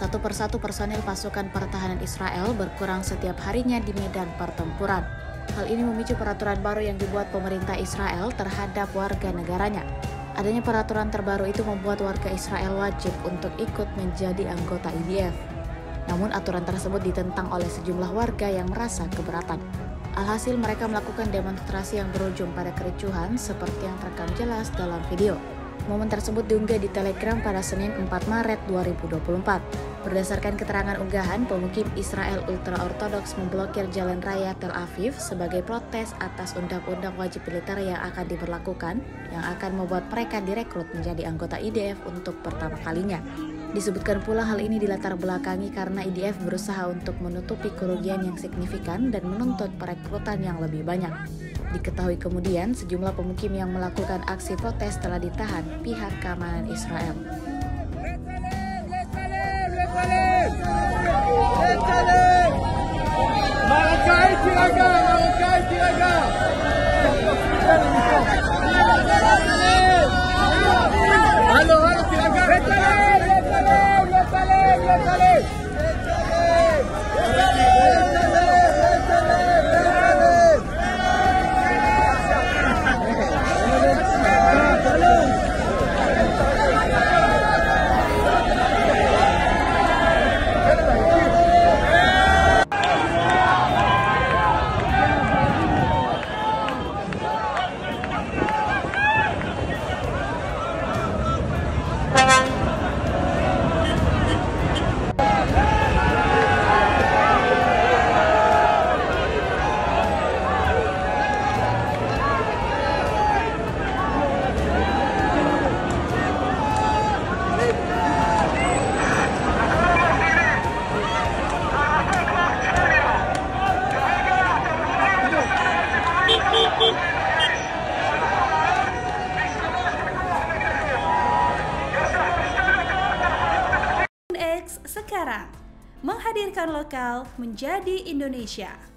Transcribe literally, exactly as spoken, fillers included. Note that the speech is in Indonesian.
satu persatu personil pasukan pertahanan Israel berkurang setiap harinya di medan pertempuran. Hal ini memicu peraturan baru yang dibuat pemerintah Israel terhadap warga negaranya. Adanya peraturan terbaru itu membuat warga Israel wajib untuk ikut menjadi anggota I D F. Namun aturan tersebut ditentang oleh sejumlah warga yang merasa keberatan. Alhasil mereka melakukan demonstrasi yang berujung pada kericuhan seperti yang terekam jelas dalam video. Momen tersebut diunggah di Telegram pada Senin empat Maret dua ribu dua puluh empat. Berdasarkan keterangan unggahan, pemukim Israel ultra-ortodoks memblokir jalan raya Tel Aviv sebagai protes atas undang-undang wajib militer yang akan diberlakukan, yang akan membuat mereka direkrut menjadi anggota I D F untuk pertama kalinya. Disebutkan pula hal ini dilatar belakangi karena I D F berusaha untuk menutupi kerugian yang signifikan dan menuntut perekrutan yang lebih banyak. Diketahui kemudian sejumlah pemukim yang melakukan aksi protes telah ditahan pihak keamanan Israel. X sekarang menghadirkan lokal menjadi Indonesia.